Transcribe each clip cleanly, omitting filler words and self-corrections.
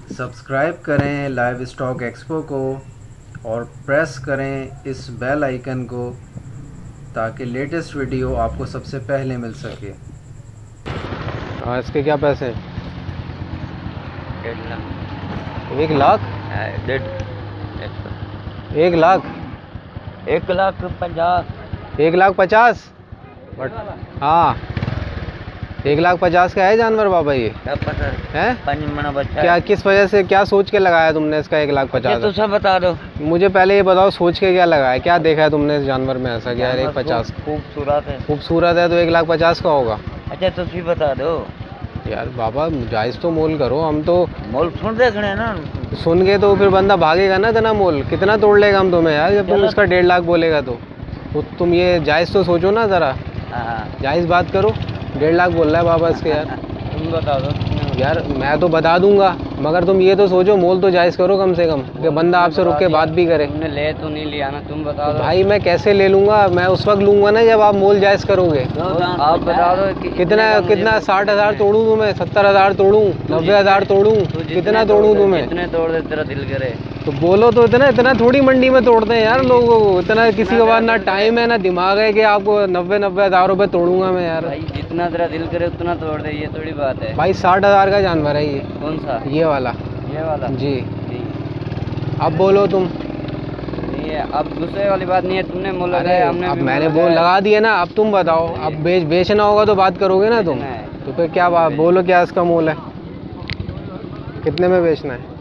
Subscribe करें live stock expo को और प्रेस करें इस बेल आइकन को ताकि लेटेस्ट वीडियो आपको सबसे पहले मिल सके। हाँ, इसके क्या पैसे हैं? 1 लाख। 1 लाख? 1 लाख? 1,50,000। 1,50,000? बट हाँ, 1,50,000 का है जानवर बाबा ये? क्या पता है? 5 महीना बच्चा क्या है। किस वजह से, क्या सोच के लगाया तुमने इसका 1,50,000? तो सब बता दो। मुझे पहले ये बताओ, सोच के क्या लगाया, क्या देखा है तुमने इस जानवर में ऐसा कि यार 1,50,000? खूबसूरत है। खूबसूरत है तो 1,50,000 का होगा? अच्छा तो भी बता दो यार बाबा जायज़ तो मोल करो, हम तो मोल सुन देखने ना। सुन के तो फिर बंदा भागेगा ना, इतना मोल कितना तोड़ लेगा हम तुम्हें यार, जब तुम इसका 1.5 लाख बोलेगा तो तुम ये जायज़ तो सोचो ना ज़रा, जायज़ बात करो। 1.5 लाख बोल रहा है बाबा इसके यार। तुम बता दो यार मैं तो बता दूंगा, मगर तुम ये तो सोचो मोल तो जायज़ करो कम से कम, कि बंदा आपसे रुक के बात भी करे। तुमने ले तो नहीं लिया ना, तुम बता दो। भाई मैं कैसे ले लूँगा, मैं उस वक्त लूँगा ना जब आप मोल जायज़ करोगे। आप बता दो कितना 60,000 तोड़ूँ तुम्हें, 70,000 तोड़ूँ, 90,000 तोड़ूँ, कितना तोड़ूँ तुम्हें? कितने तोड़ दे तेरा दिल करे तो बोलो तो, इतना थोड़ी मंडी में तोड़ते हैं यार लोगों को, इतना किसी के पास ना टाइम है ना दिमाग है कि आपको 90,000 रुपये तोड़ूंगा मैं यार। भाई जितना तेरा दिल करे उतना तोड़ दे, ये थोड़ी बात है। भाई 60,000 का जानवर है ये। कौन सा? ये वाला जी। नहीं अब बोलो तुम। नहीं है, अब दूसरे वाली बात नहीं है, तुमने मोल लगाया, हमने अब भी मैंने मोल बोल लगाया। लगा दिया ना, अब तुम बताओ। अब बेचना होगा तो बात करोगे ना तुम, तो फिर क्या बात, बोलो क्या इसका मोल है, कितने में बेचना है?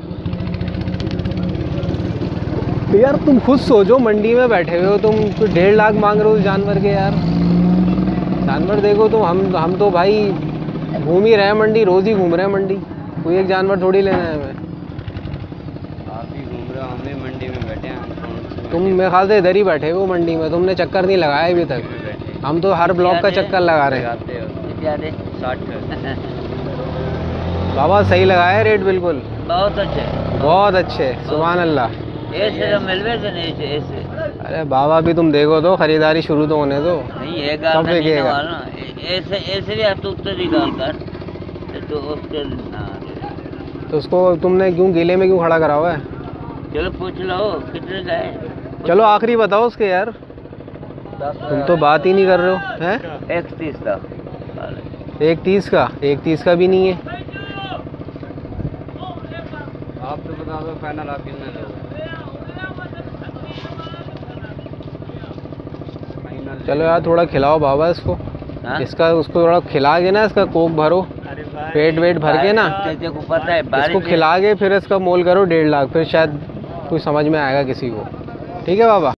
यार तुम खुद सोचो, मंडी में बैठे हुए हो तुम, तो 1.5 लाख मांग रहे हो उस जानवर के यार। जानवर देखो तुम, हम तो भाई घूम ही रहे हैं मंडी, रोज़ ही घूम रहे हैं मंडी, कोई एक जानवर थोड़ी लेना है हमें। आप भी घूम रहे हो, हम भी मंडी में बैठे हैं। तुम मेरे ख्याल से इधर ही बैठे हो मंडी में, तुमने चक्कर नहीं लगाया अभी तक। हम तो हर ब्लॉक का चक्कर लगा रहे हैं। 60 बाबा सही लगाया रेट, बिल्कुल बहुत अच्छे, बहुत अच्छे, सुभान अल्लाह। ऐसे तो मिलवे से नहीं से ऐसे। अरे बाबा भी तुम देखो तो, खरीदारी शुरू तो होने दो। नहीं है गाल सब बिकेगा। ऐसे ऐसे भी आप उत्तर ही गाल कर तो उसके तो उसको तुमने क्यों गीले में क्यों खड़ा करा हुआ है? चलो पूछ लो कितने का है। चलो आखिरी बताओ उसके यार, तुम तो बात ही नहीं कर रहे हो हैं। 1,30 का। 1,30 का? 1,30 का भी नहीं है। आप तो बता दो फाइनल, आप कितने दोगे? चलो यार थोड़ा खिलाओ बाबा इसको। इसका उसको थोड़ा खिला के ना, इसका कोक भरो, पेट वेट भर के ना, को पता है इसको खिला के फिर इसका मोल करो 1.5 लाख, फिर शायद कुछ समझ में आएगा किसी को। ठीक है बाबा।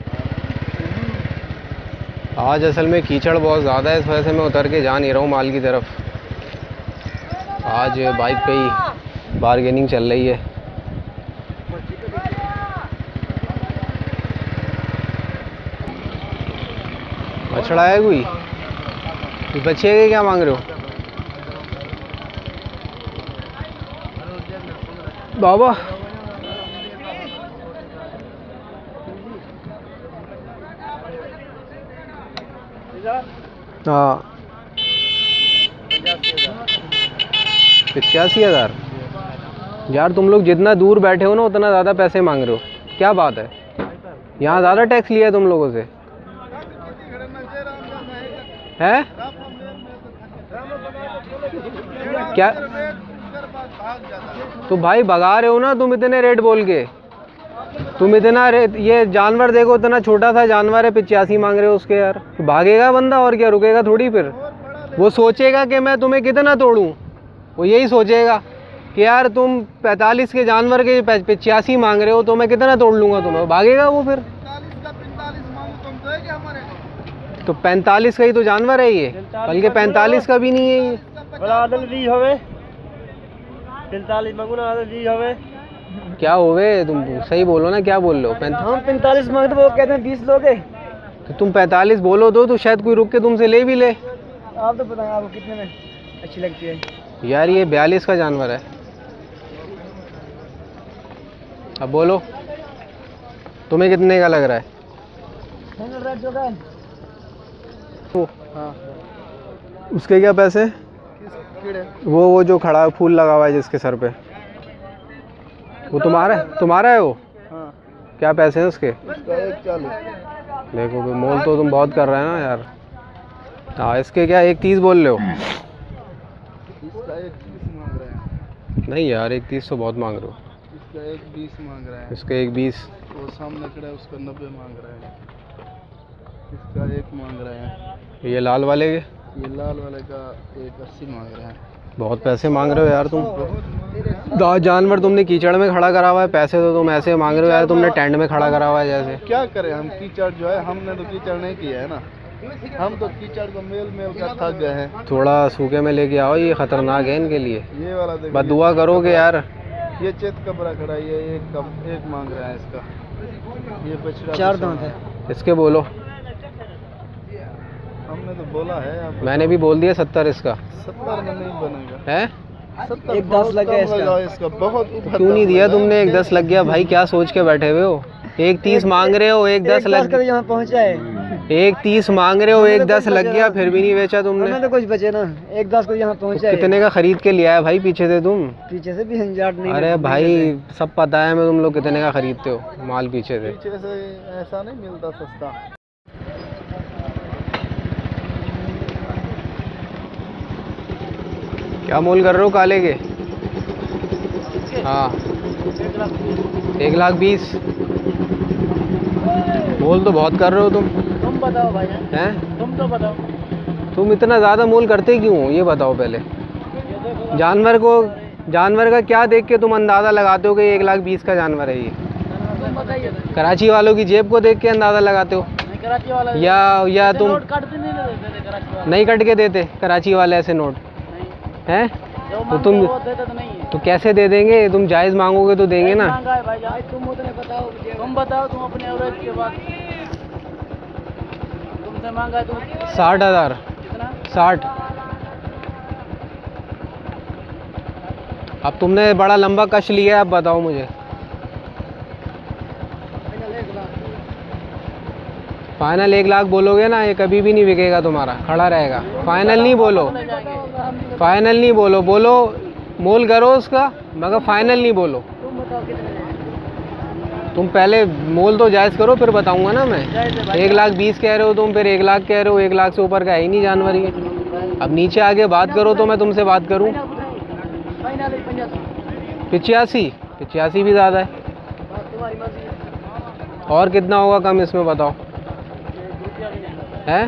आज असल में कीचड़ बहुत ज़्यादा है, इस वजह से मैं उतर के जा नहीं रहा हूँ माल की तरफ। आज बाइक पे ही बारगेनिंग चल रही है। बछड़ा है कोई? बच्चे के क्या मांग रहे हो बाबा? हाँ 85,000? यार तुम लोग जितना दूर बैठे हो ना उतना ज़्यादा पैसे मांग रहे हो, क्या बात है? यहाँ ज़्यादा टैक्स लिया है तुम लोगों से है क्या? तो भाई भगा रहे हो ना तुम इतने रेट बोल के, तुम इतना रेट, ये जानवर देखो इतना छोटा सा जानवर है, 85 मांग रहे हो उसके यार। तो भागेगा बंदा और क्या, रुकेगा थोड़ी, फिर वो सोचेगा कि मैं तुम्हें कितना तोड़ूं, वो यही सोचेगा कि यार तुम 45 के जानवर के 85 मांग रहे हो तो मैं कितना तोड़ लूँगा तुम्हें, भागेगा वो फिर। तो 45 का ही तो जानवर है ये, बल्कि 45 का भी नहीं है ये। 45 क्या होवे, तुम सही बोलो ना, क्या बोल रहे हो? हम 45 मांगते, वो कहते हैं 20 लोगे। तो तुम 45 बोलो तो शायद कोई रुक के तुमसे ले भी ले। आप तो बताएं आपको कितने में अच्छी लगती है। यार ये 42 का जानवर है, अब बोलो तुम्हें कितने का लग रहा है? हाँ। उसके क्या पैसे? वो जो खड़ा फूल लगा हुआ है जिसके सर पे, वो तुम्हारा है वो? हाँ, क्या पैसे हैं उसके? इसका 140। देखो भाई मोल तो तुम बहुत कर रहे हैं ना यार। हाँ इसके क्या 130 बोल रहे हो? इसका 130 मांग रहे हैं। नहीं यार 130 तो बहुत मांग रहे हो। इसका 120 मांग रहे हैं। इसके 120। वो सामने खड़ा है उसका 90 मांग रहे हैं। इसका 1 मांग रहे हैं। ये लाल वाले के? ये लाल वाले का 180 मांग रहे हैं। बहुत पैसे मांग रहे हो यार तुम। जानवर तुमने कीचड़ में खड़ा करा हुआ है, पैसे तो तुम ऐसे मांग रहे हो यार। तुमने टेंट में खड़ा करा हुआ है जैसे। क्या करें हम, कीचड़ जो है हमने तो कीचड़ नहीं किया है ना, हम तो कीचड़ को मेल कर थक गए हैं। थोड़ा सूखे में लेके आओ, ये खतरनाक है इनके लिए। ये वाला देखो, बस दुआ करोगे यार। ये चेत कबरा खड़ा है, ये एक मांग रहा है इसका। ये बछड़ा 4 दांत है इसके। बोलो। हमने तो बोला है अब। मैंने भी बोल दिया 70 इसका। 70 में नहीं बनेगा है? 70 एक 10 लग गया इसका बहुत ऊपर। क्यों नहीं दिया तुमने? 110 लग गया भाई, क्या सोच के बैठे हुए हो? 130 मांग रहे हो, 110 लग गया। यहाँ पहुँचा है 130 मांग रहे हो, 110 लग गया, फिर भी नहीं बेचा तुमने। तो कुछ बचे ना, 110 को यहाँ पहुँचा है। कितने का खरीद के लिया है भाई पीछे से तुम? पीछे से भी 1000 नहीं। अरे भाई सब पता है मैं तुम लोग कितने का खरीदते हो माल पीछे से। पीछे से ऐसा नहीं मिलता सस्ता। क्या मोल कर रहे हो काले के? हाँ 1,20,000। मोल तो बहुत कर रहे हो तुम। तुम बताओ भाई हैं? तुम तो बताओ। तुम इतना ज़्यादा मोल करते क्यों हो ये बताओ पहले। जानवर का क्या देख के तुम अंदाज़ा लगाते हो कि 1,20,000 का जानवर है ये? तुम बताइए। कराची वालों की जेब को देख के अंदाज़ा लगाते हो? कराची वाला या तुम नोट काटते नहीं देते कराची वाला। नहीं कट के देते कराची वाले ऐसे नोट हैं? तो तुम देते तो नहीं है। तो कैसे दे देंगे? तुम जायज़ मांगोगे तो देंगे ना। मांगा है भाई, तुम उतने बताओ। तुम बताओ, तुम अपने एवरेज के बाद तुमसे मांगा है तुम 60,000। कितना? 60। अब तुमने बड़ा लंबा कश लिया है, अब बताओ मुझे। फाइनल 1,00,000 बोलोगे ना, ये कभी भी नहीं बिकेगा तुम्हारा, खड़ा रहेगा। फाइनल नहीं बोलो, फाइनल नहीं बोलो। बोलो मोल करो उसका, मगर फाइनल नहीं बोलो। तुम बताओ कितने? तुम पहले मोल तो जायज़ करो, फिर बताऊंगा ना मैं। 1,20,000 कह रहे हो तुम, फिर 1,00,000 कह रहे हो। 1,00,000 से ऊपर का है ही नहीं जानवर ये। अब नीचे आगे बात करो तो मैं तुमसे बात करूं। 85 भी ज़्यादा है। तुम्हारी मर्जी है। और कितना होगा कम इसमें बताओ? है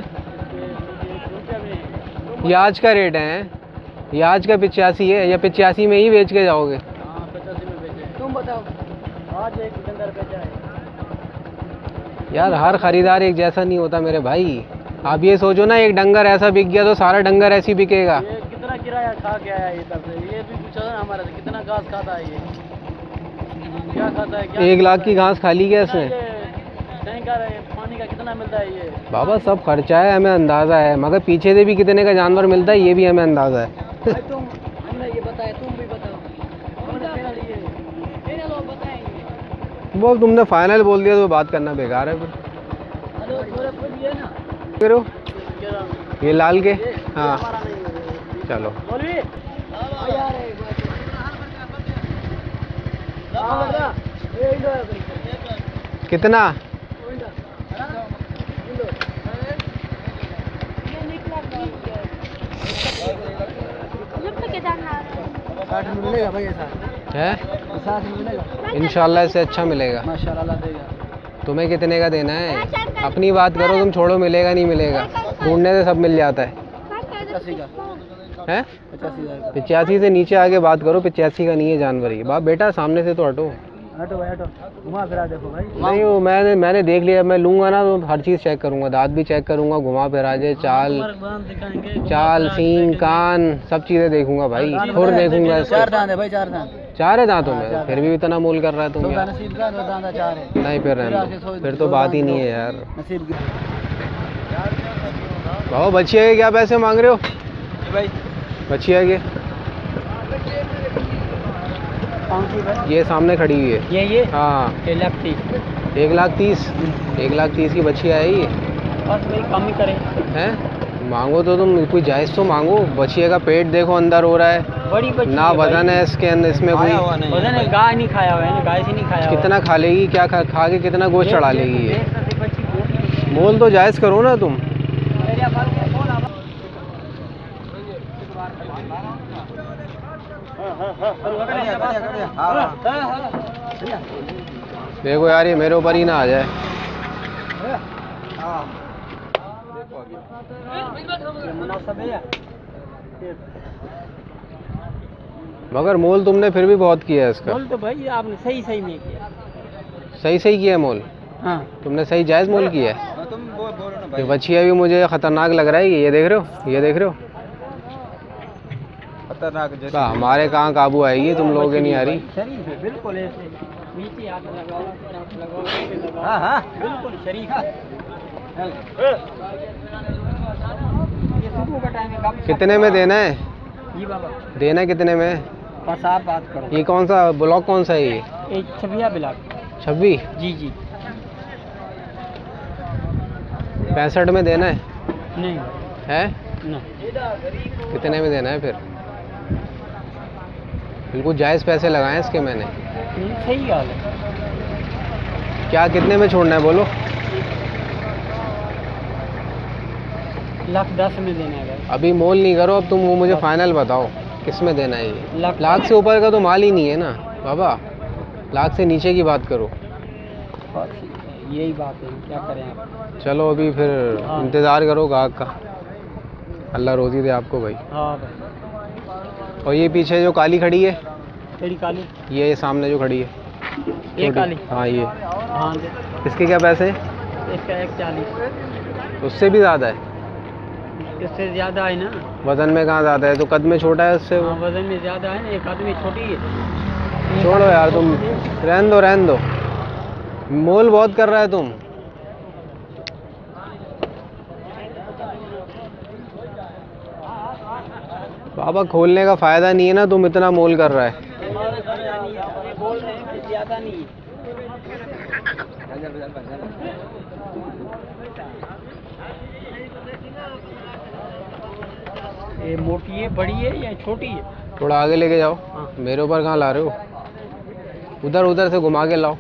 ये आज का रेट है? ये आज का 85 है, या 85 में ही बेच के जाओगे? हाँ 85 में बेचे। तुम बताओ। आज एक डंगर बेचा है। यार हर खरीदार एक जैसा नहीं होता मेरे भाई। आप ये सोचो ना, एक डंगर ऐसा बिक गया तो सारा डंगर ऐसी बिकेगा। ये कितना किराया खा के आया ये तब से? ये भी पूछो ना हमारे से, कितना घास खाता है ये? क्या खाता है? क्या 1,00,000 की घास खा ली क्या इसने? नहीं खा रहे। पानी का कितना मिलता है ये? बाबा सब खर्चा है, हमें अंदाज़ा है, मगर पीछे से भी कितने का जानवर मिलता है ये भी हमें अंदाज़ा है। भाई तुम, हमने ये बताया, तुम भी बताओ। हमने फिर लोग बताएंगे। बोल, तुमने फाइनल बोल दिया तो बात करना बेकार है फिर। हेलो थोड़ा खुद ये ना करो ये लाल के। हाँ हमारा नहीं है। चलो बोलिए यार एक बात। कितना? मिलेगा भाई ऐसा है? साथ में मिलेगा इंशाल्लाह इससे अच्छा मिलेगा। माशाल्लाह देगा। तुम्हें कितने का देना है? अपनी बात करो तुम, छोड़ो मिलेगा नहीं मिलेगा, ढूंढने से सब मिल जाता है। 85 का हैं? 85,000 85 से नीचे आगे बात करो। 85 का नहीं है जानवर ये। बाप बेटा सामने से तो हटो। हटो भाई हटो, घुमा फिरा देखो भाई। नहीं वो मैंने देख लिया। मैं लूँगा ना तो हर चीज़ चेक करूँगा, दांत भी चेक करूँगा, घुमा फिरा जे, चाल सींग कान सब चीज़ें देखूंगा भाई, खुर देखूंगा। 4 दांत है भाई, 4 दांत। 4 है दांतों में, फिर भी इतना मोल कर रहा है तुम यार। नसीब का 2 दांत 4 है। नहीं फिर रहने दो, फिर तो बात ही नहीं है यार। नसीब भाव बछिया के क्या पैसे मांग रहे हो भाई? बछिया के? ये सामने खड़ी हुई है ये हाँ 1,30,000। 1,30,000। 1,30,000 की बछिया है ये। और भाई कम ही करें हैं? मांगो तो तुम कोई जायज़ तो मांगो। बछिया का पेट देखो अंदर हो रहा है, बड़ी बच्ची ना वजन है इसके अंदर, इसमें कोई वजन है, गाय नहीं खाया हुआ है ना, गाय से नहीं खाया हुआ है। कितना खा लेगी, क्या खा के कितना गोश्त चढ़ा लेगी ये? बच्ची मोल तो जायज़ करो ना तुम। देखो यार, ये मेरे ऊपर ही ना आ जाए। मगर मोल तुमने फिर भी बहुत किया है इसका। मोल तो भाई आपने सही सही नहीं किया। सही किया है मोल, हाँ तुमने सही जायज़ मोल किया है। ये बछिया भी मुझे ख़तरनाक लग रहा है, ये देख रहे हो, ये देख रहे हो खतरनाक जैसे। हमारे कहाँ काबू आएगी, तुम लोगों के नहीं आ रही। शरीफ है बिल्कुल, ऐसे नीचे हाथ लगाओ, हाँ हाँ बिल्कुल शरीफ है। ये सुबह का टाइम है। कितने में देना है? जी बाबा, देना कितने में? बस आप बात करो। ये कौन सा ब्लॉक, कौन सा है ये? एक छबिया बिलाक। 26? जी जी। 65 में देना है? नहीं है ना, कितने में देना है फिर? बिल्कुल जायज़ पैसे लगाए इसके मैंने। सही हाल है। क्या कितने में छोड़ना है बोलो? 1,10,000 में देना है। अभी मोल नहीं करो, अब तुम वो मुझे फाइनल बताओ किस में देना है ये। लाख से ऊपर का तो माल ही नहीं है ना बाबा, लाख से नीचे की बात करो। यही बात है, क्या करें आप। चलो अभी फिर इंतज़ार करो गाहक का, अल्लाह रोज़ी दे आपको भाई। हाँ भाई। और ये पीछे जो काली खड़ी है, तेरी काली, ये सामने जो खड़ी है ये काली, हाँ ये, हाँ इसके क्या पैसे? इसका 140। उससे भी ज़्यादा है? इससे ज़्यादा है ना। वज़न में कहाँ ज़्यादा है, तो कद में छोटा है उससे। हाँ, वजन में ज़्यादा है ना, एक आदमी छोटी है। छोड़ो यार तुम, रहने दो, मोल बहुत कर रहा है तुम। बाबा खोलने का फ़ायदा नहीं है ना, तुम इतना मोल कर रहा है। बोल रहे हैं कि ज़्यादा नहीं है। ये मोटी है, बड़ी है या छोटी है? थोड़ा आगे लेके जाओ। हाँ। मेरे ऊपर कहाँ ला रहे हो, उधर से घुमा के लाओ।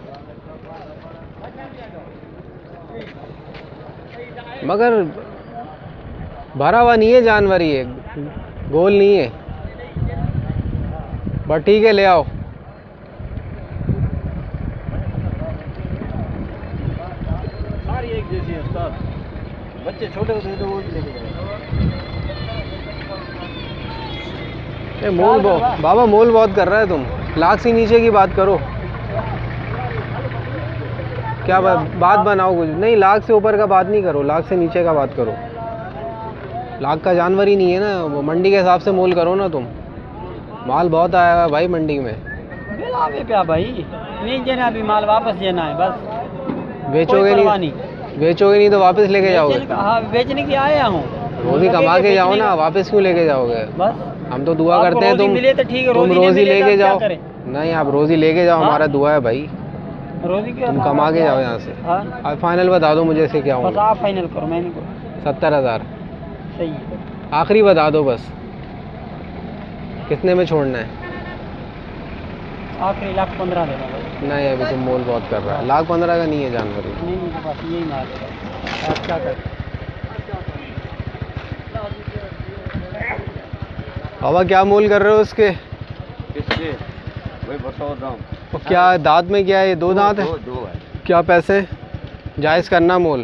मगर भरा हुआ नहीं है जानवर, ये गोल नहीं है, बट ठीक है ले आओ। सारी एक जैसी है उस्ताद, बच्चे छोटे होते हैं तो वो भी लेके जाएंगे। मोल बाबा मोल बहुत कर रहा है तुम, लाख से नीचे की बात करो। क्या बात बनाओ कुछ नहीं, लाख से ऊपर का बात नहीं करो, लाख से नीचे का बात करो। लाख का जानवर ही नहीं है ना, वो मंडी के हिसाब से मोल करो ना तुम। माल बहुत आया है भाई मंडी में। बिलावे पे भाई, नहीं देना अभी, माल वापस देना है बस। बेचोगे नहीं, बेचोगे नहीं तो वापस लेके जाओगे। हाँ बेचने की आया हूँ, रोज़ी कमा के जाओ ना, वापस क्यों लेके जाओगे? बस हम तो दुआ करते हैं तुम मिले तो ठीक है, तुम रोज़ी लेके जाओ। नहीं आप रोज़ी लेके जाओ, हाँ? हमारा दुआ है भाई, रोज़ी क्या, तुम कमा के जाओ यहाँ से। हाँ? अब फाइनल बता दो मुझे, इससे क्या बस होगा? आप फाइनल करो, मैंने करो। 70,000 सही है, आखिरी बता दो बस, कितने में छोड़ना है? आखिरी 1,15,000 देना भाई। नहीं अभी तुम मोल बहुत कर रहा है, 1,15,000 का नहीं है जानवर ये। नहीं मेरे पास यही माल है, आप क्या करें। बाबा क्या मोल कर रहे हो उसके? किसके वही बताओ दाम। और क्या दांत में क्या है, ये दो दांत है? दो है। क्या पैसे जायज़ करना मोल?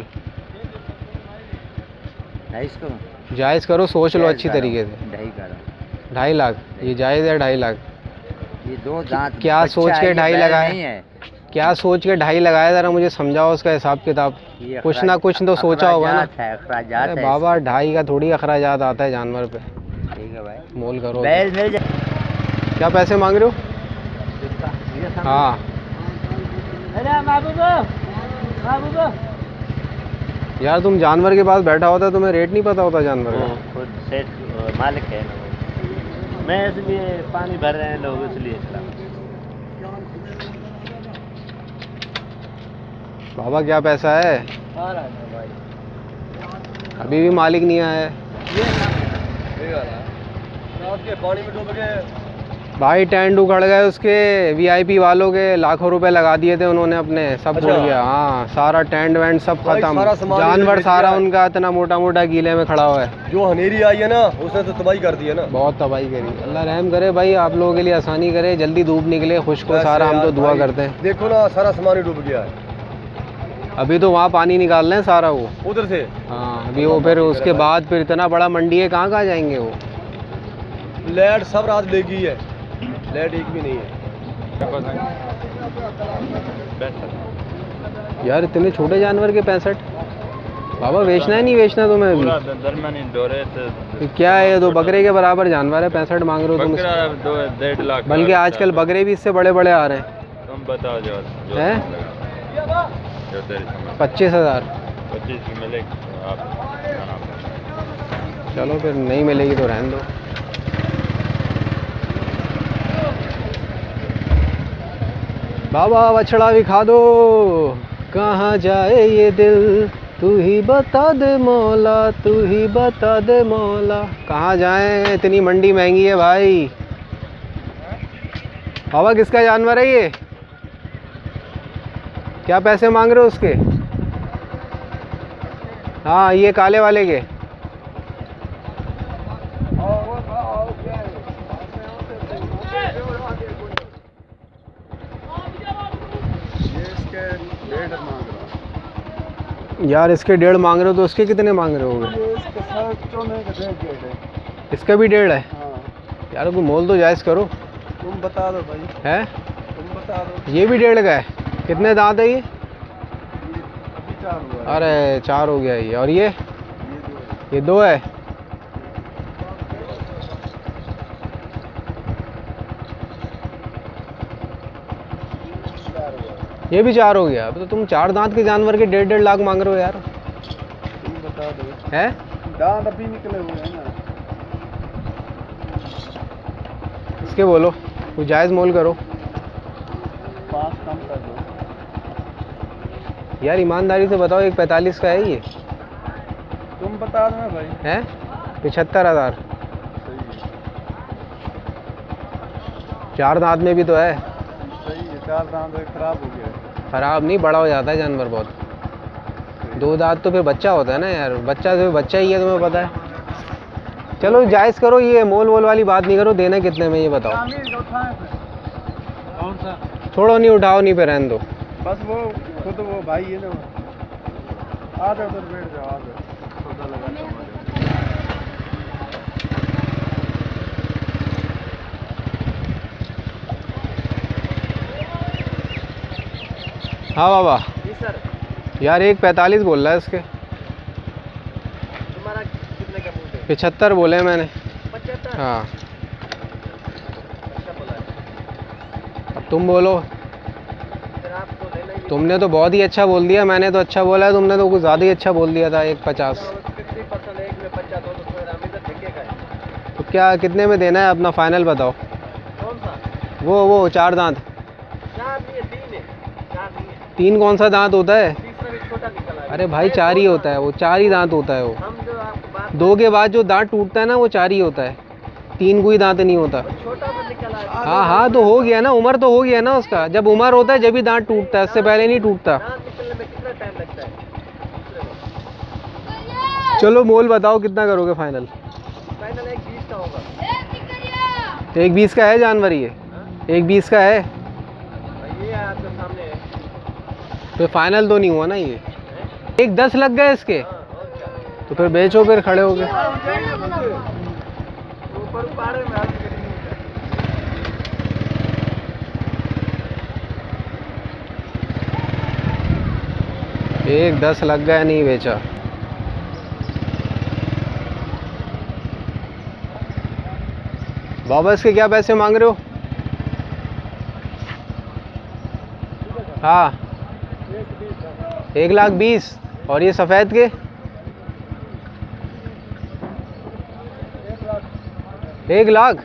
जायज़ करो, सोच लो अच्छी तरीके से। 2.5 लाख ये जायज़ है? 2.5 लाख ये दो दांत क्या सोच के 2.5 लगाए? नहीं है, क्या सोच के 2.5 लगाया? ज़रा मुझे समझाओ उसका हिसाब किताब, ये कुछ ना कुछ तो सोचा होगा ना। अखराजात अरे है। बाबा 2.5 का थोड़ी अखराजात आता है जानवर पे, ठीक है भाई, मोल करो। बैल मिल जाए। क्या पैसे मांग रहे हो? हाँ अरे बाबू यार तुम जानवर के पास बैठा होता तुम्हें रेट नहीं पता होता जानवर वो का? खुद सेठ मालिक है ना वो। मैं इसलिए पानी भर रहे हैं लोग, इसलिए चला। बाबा क्या पैसा है? अभी भी मालिक नहीं आया है। पानी में डूब गए भाई। टेंट उखड़ गए उसके, वीआईपी वालों के लाखों रुपए लगा दिए थे उन्होंने अपने, सब अच्छा। उड़ गया। हाँ सारा टेंट वेंट सब भाई, खत्म, सारा सामान जानवर लेके सारा गया। उनका इतना मोटा मोटा गीले में खड़ा हुआ है। जो हनेरी आई है ना उसने तो तबाही कर दी है ना। बहुत तबाही करी। अल्लाह रहम करे भाई, आप लोगों के लिए आसानी करे, जल्दी धूप निकले, खुश्क हो सारा, हम तो दुआ भाई, करते हैं। देखो ना सारा सामान ही डूब गया है अभी तो वहाँ पानी निकाल रहे हैं सारा वो। उधर से। हाँ अभी वो फिर उसके बाद फिर इतना बड़ा मंडी है, कहाँ कहाँ जाएंगे वो। लाइट सब रात ले गई है, लाइट एक भी नहीं है। यार इतने छोटे जानवर के 65 बाबा, बेचना है नहीं बेचना तुम्हें अभी? तो क्या है, ये तो बकरे के बराबर जानवर है, 65 मांग रहे हो तुम? 1.5 लाख। बल्कि आजकल बकरे भी इससे बड़े बड़े आ रहे हैं। तुम बताओ जो हैं? 25,000। 25 की मिलेगी आप। चलो फिर नहीं मिलेगी तो रहने दो। बाबा बछड़ा भी खा दो, कहाँ जाए ये दिल, तू ही बता दे मौला, तू ही बता दे मौला। कहाँ जाए, इतनी मंडी महंगी है भाई। बाबा किसका जानवर है ये, क्या पैसे मांग रहे हो उसके? हाँ ये काले वाले के। यार इसके 1.5 मांग रहे हो, तो उसके कितने मांग रहे होगे? इसका भी 1.5 है। यार कोई मोल तो जायज़ करो। तुम बता दो भाई। है? तुम बता दो। ये भी 1.5 का है। कितने दांत है ये? अभी 4 हुआ है। अरे 4 हो गया ये। और ये 2 है। ये भी 4 हो गया। अब तो तुम 4 दांत के जानवर के 1.5 लाख मांग रहे हो यार। तुम बता दो। है? दांत अभी निकले हुए हैं ना। इसके बोलो कुछ जायज़ मोल करो। 5 कम कर दो यार ईमानदारी से बताओ, एक 45 का है ये। तुम बता दो ना भाई। है? 75,000। सही है। 4 दांत में भी तो है। सही है, 4 दांत खराब हो गया है। ख़राब नहीं, बड़ा हो जाता है जानवर बहुत। 2 दांत तो फिर बच्चा होता है ना यार, बच्चा तो बच्चा ही है, तुम्हें पता है। चलो जायज़ करो, ये मोल वोल वाली बात नहीं करो। देना कितने में ये बताओ? कौन सा? छोड़ो नहीं, उठाओ नहीं, पे रहने दो। बस वो खुद वो भाई है ना, आ जाओ उधर बैठ जाओ, आ जाओ, सौदा लगा के हाँ बाबा। जी सर। यार एक 45 बोल रहा है इसके। तुम्हारा कितने का मूड है? 75 बोले मैंने। 75? हाँ अच्छा बोला है। अब तुम बोलो। फिर आपको लेना ही तुमने तो बहुत ही अच्छा बोल दिया, मैंने तो अच्छा बोला है, तुमने तो कुछ ज़्यादा ही अच्छा बोल दिया था। 1.50 50% एक में 50 दो तो फिर अभी तक दिखेगा ही। तो क्या कितने में देना है अपना फाइनल बताओ? कौन सा? वो 4 दांत। 4 नहीं है, 3 है। 4 नहीं है, 3 कौन सा दांत होता है? तीसरा भी छोटा निकला है। अरे भाई 4 ही होता है वो, 4 ही दांत होता है वो। हम जो आपको बात 2 के बाद जो दांत टूटता है ना वो 4 ही होता है, 3 कोई दांत नहीं होता। छोटा भी निकला है। हाँ हाँ तो हो गया ना, उम्र तो हो गया ना उसका। जब उम्र होता है जब ही दांत टूटता है, उससे पहले नहीं टूटता। दांत निकलने में कितना टाइम लगता है? चलो मोल बताओ कितना करोगे फाइनल? फाइनल 1.20 का होगा। 1.20 का है जानवर ये? 1.20 का है ये आपके सामने है। तो फाइनल तो नहीं हुआ ना ये। 1.10 लग गए इसके, और क्या? तो फिर बेचो, फिर खड़े हो गए। ऊपर पाड़े में हाथ गिरी नहीं। 1.10 लग गया, नहीं बेचा। बाबा इसके क्या पैसे मांग रहे हो? हाँ 1,20,000। और ये सफ़ेद के? 1,00,000।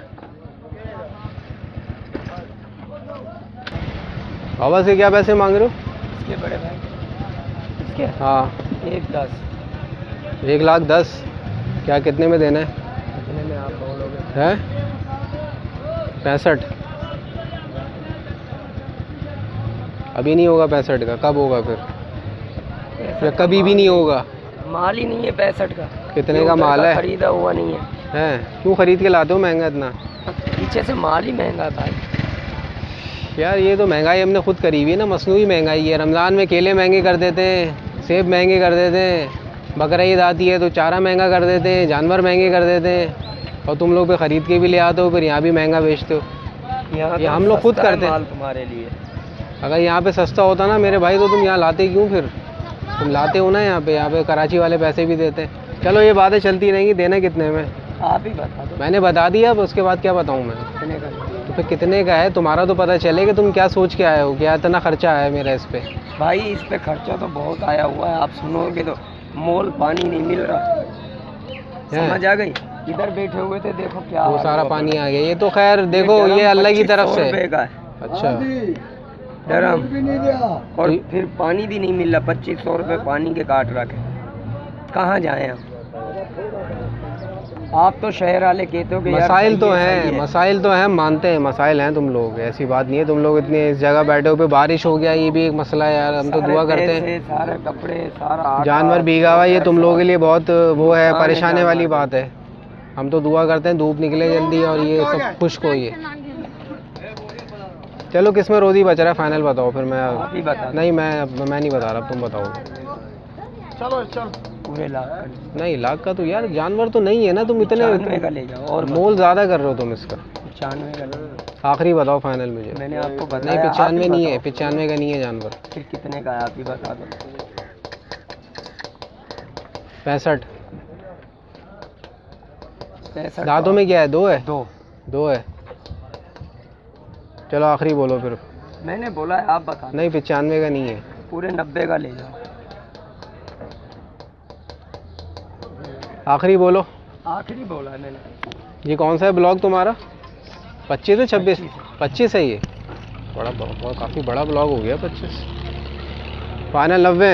बाबा से क्या पैसे मांग रहे हो? इसके बड़े भाई, इसके हाँ 1.10। 1,10,000। क्या कितने में देना है? कितने में आप बोलोगे? है 65। अभी नहीं होगा 65 का, कब होगा फिर कभी भी नहीं होगा। माल ही नहीं है 65 का। कितने का माल है? खरीदा हुआ नहीं है। हैं क्यों खरीद के लाते हो महंगा इतना? पीछे से माल ही महंगा था यार। ये तो महंगाई हमने खुद करी हुई है ना, मसनूई महंगाई है। रमज़ान में केले महंगे कर देते हैं, सेब महंगे कर देते हैं, बकरा ईद आती है तो चारा महंगा कर देते हैं, जानवर महंगे कर देते हैं, और तुम लोग पे ख़रीद के भी ले आते हो, फिर यहाँ भी महंगा बेचते हो। यहाँ ये हम लोग खुद करते हैं। माल तुम्हारे लिए। अगर यहाँ पे सस्ता होता ना मेरे भाई, तो तुम यहाँ लाते क्यों? फिर तुम लाते हो ना यहाँ पे कराची वाले पैसे भी देते हैं। चलो ये बातें चलती रहेंगी। देना कितने में? आप ही बता दो। मैंने बता दिया, अब उसके बाद क्या बताऊँ मैं? कितने का? तो फिर कितने का है तुम्हारा तो पता चले कि तुम क्या सोच के आए हो, क्या इतना खर्चा आया मेरा इस पे। भाई इस पे खर्चा तो बहुत आया हुआ है, आप सुनोगे तो मोल पानी नहीं मिल रहा। समझ आ गई? इधर बैठे हुए थे, देखो क्या वो सारा पानी आ गया। ये तो खैर देखो, ये अल्लाह की तरफ से। अच्छा डरम और फिर पानी भी नहीं मिल रहा। 2500 रुपये पानी के काट रखे। कहाँ जाए हम? आप तो शहर वाले कहते हो कि मसाइल तो हैं, मसाइल तो हैं, मानते हैं मसाइल हैं। तुम लोग ऐसी बात नहीं है, तुम लोग इतने इस जगह बैठे हो पे बारिश हो गया, ये भी एक मसला है यार। हम तो दुआ करते हैं। सारे कपड़े, सारा जानवर भीगा हुआ, ये तुम लोगों के लिए बहुत वो है, परेशानी वाली बात है। हम तो दुआ करते हैं धूप निकले जल्दी और ये सब खुश्क हो। ये चलो किस में रोज़ी बच रहा है फाइनल बताओ फिर। मैं नहीं, मैं नहीं बता रहा, तुम बताओ। चलो चल पूरे लाख नहीं, लाख का तो यार जानवर तो नहीं है ना, तुम इतने का ले जाओ। और मोल ज़्यादा कर रहे हो तुम इसका। 95 का आखिरी बताओ फाइनल मुझे। मैंने आपको बताया। नहीं 95 नहीं है, 95 का नहीं है जानवर। फिर कितने का है आप ही बता दो। 65। 65 दांतों में क्या है? दो है? दो है। चलो आखिरी बोलो फिर। मैंने बोला है, आप बता। नहीं 95 का नहीं है। पूरे 90 का ले जाओ। आखिरी बोलो। आखिरी बोला है मैंने। ये कौन सा है ब्लॉग तुम्हारा? 25 है 26? 25 है ये। बड़ा काफ़ी बड़ा ब्लॉग हो गया 25। फाइनल 90।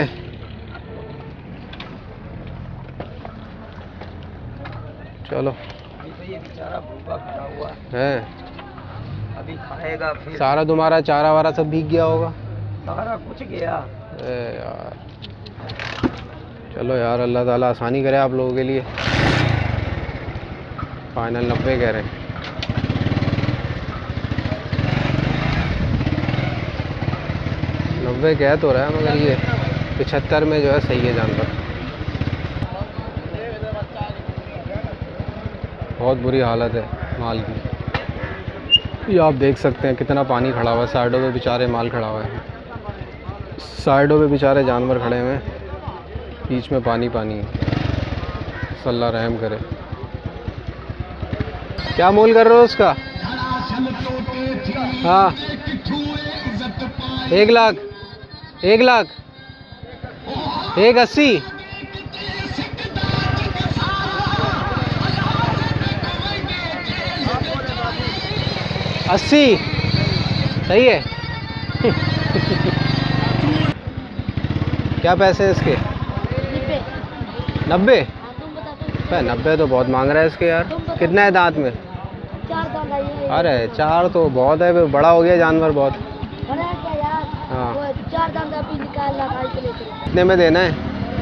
चलो तो ये बेचारा भूखा खड़ा हुआ है, अभी खाएगा फिर। सारा तुम्हारा चारा वारा सब भीग गया होगा। सारा कुछ गया। यार चलो यार, अल्लाह ताला आसानी करे आप लोगों के लिए। फाइनल 90 कह रहे हैं। नब्बे कह तो रहा है, मगर ये 75 में जो है सही है जानवर। बहुत बुरी हालत है माल की। ये आप देख सकते हैं कितना पानी खड़ा हुआ है। साइडों पे बेचारे माल खड़ा हुआ है, साइडों पे बेचारे जानवर खड़े हुए हैं, बीच में पानी है। अल्लाह रहम करे। क्या मोल कर रहे हो उसका? हाँ 1 लाख 1,80,000। अस्सी सही है। क्या पैसे हैं इसके? 90। 90 तो बहुत मांग रहा है इसके यार। कितना है दांत में? 4 दांत है। अरे 4 तो बहुत है, बड़ा हो गया जानवर बहुत। हाँ 4 दांत अभी निकाल रहा है। कितने में देना है?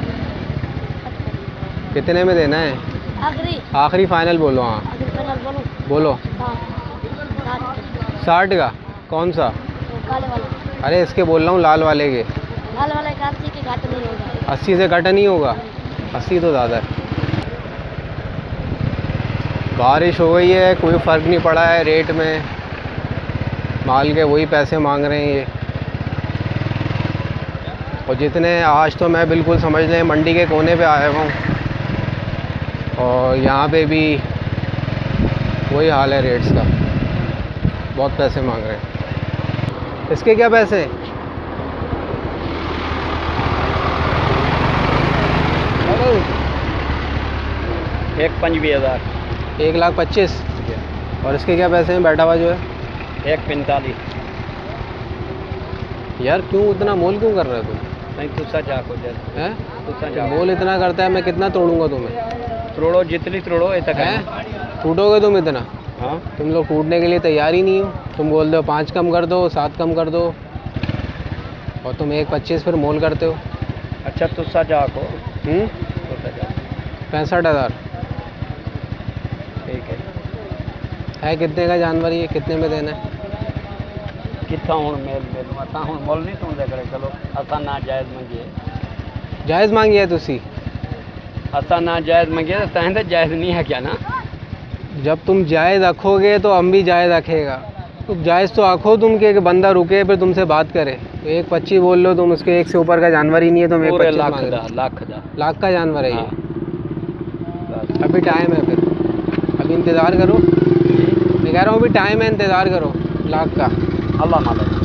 कितने में देना है? आखिरी फाइनल बोलो। हाँ बोलो। 60 का? कौन सा? काले वाले। अरे इसके बोल रहा हूँ, लाल वाले के। लाल वाले का 80 के घाट नहीं होगा। 80 से घट नहीं होगा? 80 तो ज़्यादा है। बारिश हो गई है, कोई फ़र्क नहीं पड़ा है रेट में। माल के वही पैसे मांग रहे हैं ये। और जितने आज तो मैं बिल्कुल समझ लें मंडी के कोने पे आया हूँ, और यहाँ पे भी वही हाल है रेट्स का। बहुत पैसे मांग रहे हैं। इसके क्या पैसे? एक 25,000। 1,25,000। और इसके क्या पैसे हैं बैठा हुआ जो है? 1,45,000। यार क्यों इतना मोल क्यों कर रहे हो तुम? नहीं तुझसा जाक हो जाए हैं? मोल इतना करता है, मैं कितना तोड़ूंगा तुम्हें? तोड़ो जितनी तोड़ो ये तक है। टूटोगे तुम इतना? हाँ तुम लोग टूटने के लिए तैयार ही नहीं हो। तुम बोल दो 5 कम कर दो, 7 कम कर दो, और तुम 1.25 फिर मोल करते हो। अच्छा तो सजा को तो सजा 65,000 ठीक है। कितने का जानवर ये, कितने में देना है? कितना हूँ मेल असा हूँ मोल नहीं सुन करे चलो असा ना जायज़ मंगिए जायज़ मांगी है तुसी? असा ना जायज़ मंगिए तो तहते जायज़ नहीं है क्या ना? जब तुम जायज़ रखोगे तो हम भी जायज़ रखेगा। तो जायज़ तो आखो तुम कि बंदा रुके फिर तुमसे बात करे। 1.25 बोल लो तुम, उसके 1 से ऊपर का जानवर ही नहीं है, तुम 1.25 मांग रहे हो। लाख का जानवर है ये। अभी टाइम है, फिर अभी इंतज़ार करो। मैं कह रहा हूँ अभी टाइम है, इंतज़ार करो लाख का। अल्लाह मालिक।